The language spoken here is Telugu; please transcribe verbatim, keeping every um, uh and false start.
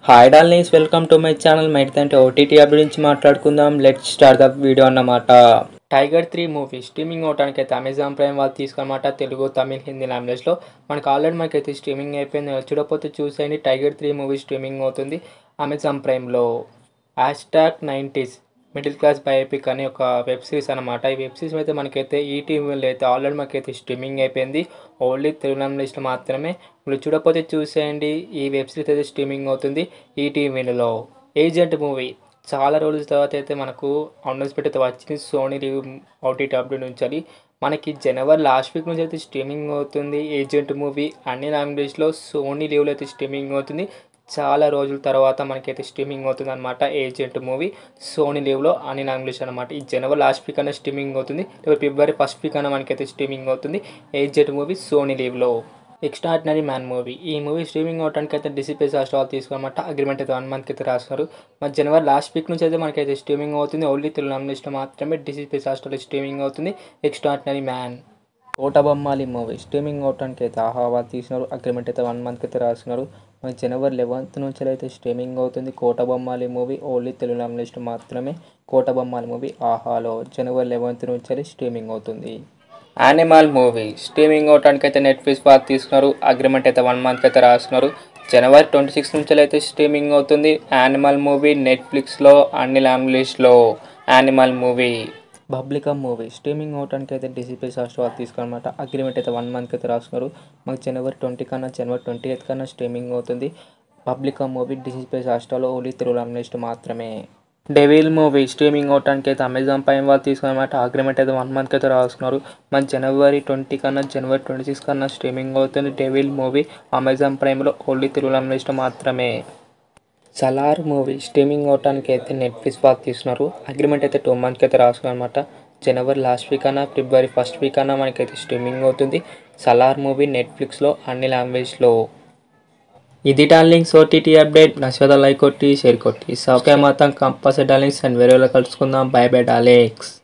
Hi darlings, welcome to my channel. మైట్ ఓటీటీ అప్ గురించి మాట్లాడుకుందాం. లెట్స్ స్టార్ట్ ద వీడియో అన్నమాట. టైగర్ త్రీ మూవీ స్ట్రీమింగ్ అవడానికి అయితే అమెజాన్ ప్రైమ్ వాళ్ళు తీసుకున్నమాట. తెలుగు, తమిళ్, హిందీ లాంగ్వేజ్లో మనకు ఆల్రెడీ మనకైతే స్ట్రీమింగ్ అయిపోయింది. చూడకపోతే చూసేయండి. టైగర్ త్రీ మూవీ స్ట్రీమింగ్ అవుతుంది అమెజాన్ ప్రైమ్లో. Hashtag nineties middle class biopic అనే ఒక వెబ్ సిరీస్ అనమాట. ఈ వెబ్ సిరీస్ అయితే మనకైతే ఈటీవీలో అయితే ఆల్రెడీ మనకైతే స్ట్రీమింగ్ అయిపోయింది. ఓన్లీ తెలుగు లాంగ్వేజ్లో మాత్రమే. మీరు చూడకపోతే చూసేయండి. ఈ వెబ్ సిరీస్ అయితే స్ట్రీమింగ్ అవుతుంది ఈటీవీలో. ఏజెంట్ మూవీ చాలా రోజుల తర్వాత అయితే మనకు అనౌన్స్మెంట్ అయితే వచ్చింది సోనీ లీవ్ ఓటీటీ అప్డేట్ నుంచి. అది మనకి జనవరి లాస్ట్ వీక్ నుంచి అయితే స్ట్రీమింగ్ అవుతుంది ఏజెంట్ మూవీ అన్ని లాంగ్వేజ్లో. సోనీ లీవ్లో అయితే స్ట్రీమింగ్ అవుతుంది. చాలా రోజుల తర్వాత మనకైతే స్ట్రీమింగ్ అవుతుంది అనమాట ఏజెంట్ మూవీ సోనీ లీవ్లో అన్ని లాంగ్వేజ్ అనమాట. ఈ జనవరి లాస్ట్ వీక్ అన్న స్ట్రీమింగ్ అవుతుంది, లేదా ఫిబ్రవరి ఫస్ట్ వీక్ అన్న మనకైతే స్ట్రీమింగ్ అవుతుంది ఏజెంట్ మూవీ సోనీ లీవ్లో. ఎక్స్ట్రాడినరీ మ్యాన్ మూవీ ఈ మూవీ స్ట్రీమింగ్ అవడానికి అయితే డిసిప్లే హాస్టల్ తీసుకోనమాట. అగ్రిమెంట్ అయితే వన్ మంత్కి అయితే రాస్తున్నారు. మరి జనవరి లాస్ట్ వీక్ నుంచి అయితే మనకైతే స్ట్రీమింగ్ అవుతుంది. ఓన్లీ తెలుగు లాంగ్వేజ్లో మాత్రమే డిసిప్లే హాస్టల్ స్ట్రీమింగ్ అవుతుంది Extraordinary Man. Kotabommali movie streaming అవడానికి అయితే ఆహా తీసినారు. అగ్రిమెంట్ అయితే వన్ మంత్కి అయితే రాస్తున్నారు. మనకి జనవరి లెవెన్త్ నుంచి అయితే స్ట్రీమింగ్ అవుతుంది కోటబొమ్మాలి మూవీ. ఓన్లీ తెలుగు లాంగ్వేజ్లో మాత్రమే కోటబొమ్మాలి మూవీ ఆహాలో జనవరి లెవెన్త్ నుంచి అయితే స్ట్రీమింగ్ అవుతుంది. యానిమల్ మూవీ స్ట్రీమింగ్ అవడానికి అయితే నెట్ఫ్లిక్స్ బాగా తీసుకున్నారు. అగ్రిమెంట్ అయితే వన్ మంత్కి అయితే రాస్తున్నారు. జనవరి ట్వంటీ సిక్స్ నుంచి అయితే స్ట్రీమింగ్ అవుతుంది యానిమల్ మూవీ నెట్ఫ్లిక్స్లో అన్ని లాంగ్వేజ్లో. Animal movie Bubblegum movie streaming అవడానికి అయితే డిసిప్లే హాస్టల్ తీసుకోనమాట. అగ్రిమెంట్ అయితే వన్ మంత్కి అయితే రాస్తున్నారు. మాకు జనవరి ట్వంటీ కన్నా జనవరి ట్వంటీ ఎయిత్ కన్నా స్ట్రీమింగ్ అవుతుంది పబ్లికమ్ మూవీ డిసిప్లే హాస్టల్లో. ఓన్లీ తెలుగు లాంగ్వేజ్ మాత్రమే. డెవిల్ మూవీ స్ట్రీమింగ్ అవడానికి అయితే అమెజాన్ ప్రైమ్ వాళ్ళు తీసుకున్నమాట. అగ్రిమెంట్ అయితే వన్ మంత్కి అయితే రాస్తున్నారు. మన జనవరి ట్వంటీ కన్నా జనవరి ట్వంటీ సిక్స్ కన్నా స్ట్రీమింగ్ అవుతుంది డెవిల్ మూవీ అమెజాన్ ప్రైమ్లో. ఓన్లీ తెలుగు లాంగ్వేజ్లో మాత్రమే. సలార్ మూవీ స్ట్రీమింగ్ అవడానికి అయితే నెట్ఫ్లిక్స్ వాళ్ళు తీసుకున్నారు. అగ్రిమెంట్ అయితే టూ మంత్స్కి అయితే రాసుకున్నారు అనమాట. జనవరి లాస్ట్ వీక్ అన్నా ఫిబ్రవరి ఫస్ట్ వీక్ అన్నా మనకైతే స్ట్రీమింగ్ అవుతుంది సలార్ మూవీ నెట్ఫ్లిక్స్లో అన్ని లాంగ్వేజ్లో. ఇది డార్లింగ్స్ ఓటీటీ అప్డేట్. నచ్చదా లైక్ కొట్టి షేర్ కొట్టి సబ్స్క్రైబ్ మాత్రం కంపల్సరీ డార్లింగ్స్. అండ్ వేరే కలుసుకుందాం. Bye bye darlings.